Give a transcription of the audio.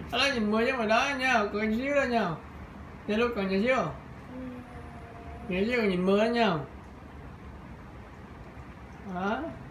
Đó, nhìn mưa chứ mà đó nha, cười xíu đó nha. Nha lúc còn nhìn xíu. Nhìn xíu còn nhìn mưa đó nha. Đó.